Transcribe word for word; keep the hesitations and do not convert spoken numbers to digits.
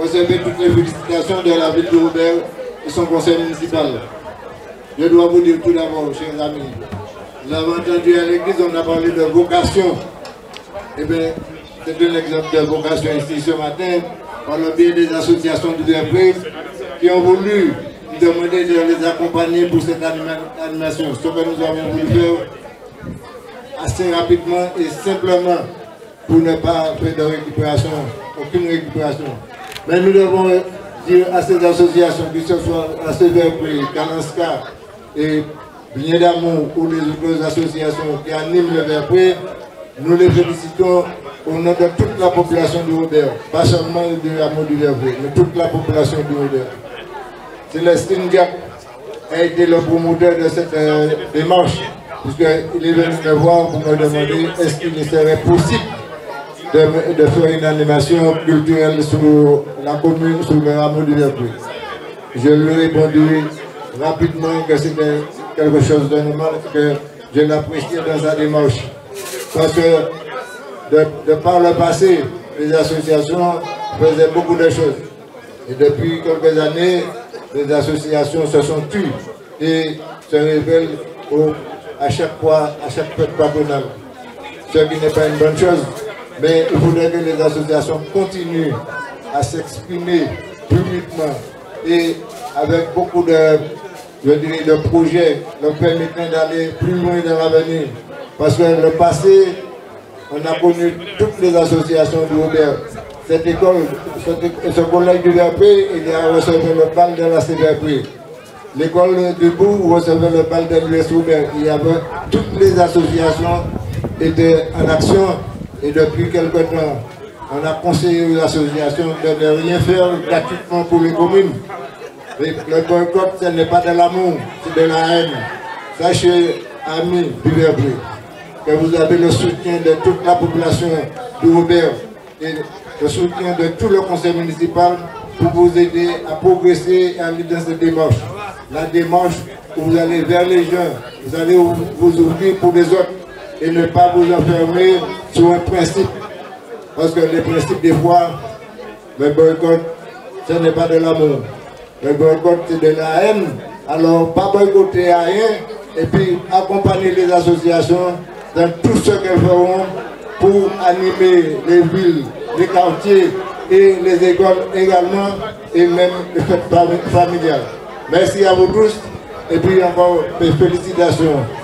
recevez toutes les félicitations de la ville de Robert et son conseil municipal. Je dois vous dire tout d'abord, chers amis, nous avons entendu à l'église, on a parlé de vocation. Eh bien, c'est un exemple de vocation ici ce matin, par le biais des associations d'ouverture qui ont voulu nous demander de les accompagner pour cette anima animation. Ce que nous avons voulu faire assez rapidement et simplement pour ne pas faire de récupération, aucune récupération. Mais nous devons dire à ces associations, que ce soit à C V P, Kananska et Bien d'Amour ou les autres associations qui animent le V R P, nous les félicitons au nom de toute la population du Robert, pas seulement de l'amour du V R P, mais toute la population du Robert. Célestine Gap a été le promoteur de cette euh, démarche, puisqu'il est venu me voir pour me demander est-ce qu'il serait possible de, de faire une animation culturelle sur la commune, sur le hameau du V R P. Je lui ai répondu rapidement que c'était quelque chose de normal, que je l'appréciais dans sa démarche. Parce que de, de par le passé, les associations faisaient beaucoup de choses. Et depuis quelques années, les associations se sont tues et se révèlent au, à chaque fois, à chaque fête patronale. Ce qui n'est pas une bonne chose, mais il faudrait que les associations continuent à s'exprimer publiquement et avec beaucoup de, je dirais, de projets leur permettant d'aller plus loin dans l'avenir. Parce que le passé, on a connu toutes les associations du Robert. Cette école, ce collège du V R P, il a reçu le bal de la C V R P. L'école du Bourg recevait le bal de l'U S Robert. Il y avait toutes les associations étaient en action et depuis quelque temps, on a conseillé aux associations de ne rien faire gratuitement pour les communes. Et le boycott, ce n'est pas de l'amour, c'est de la haine. Sachez, amis du V R P, que vous avez le soutien de toute la population du Robert et le soutien de tout le conseil municipal pour vous aider à progresser et à aller dans cette démarche. La démarche où vous allez vers les gens, vous allez vous ouvrir pour les autres et ne pas vous enfermer sur un principe. Parce que les principes, des fois, le boycott, ce n'est pas de l'amour. Le boycott, c'est de la haine. Alors, pas boycotter à rien et puis accompagner les associations dans tout ce qu'elles feront pour animer les villes, les quartiers et les écoles également, et même les fêtes familiales. Merci à vous tous, et puis encore mes félicitations.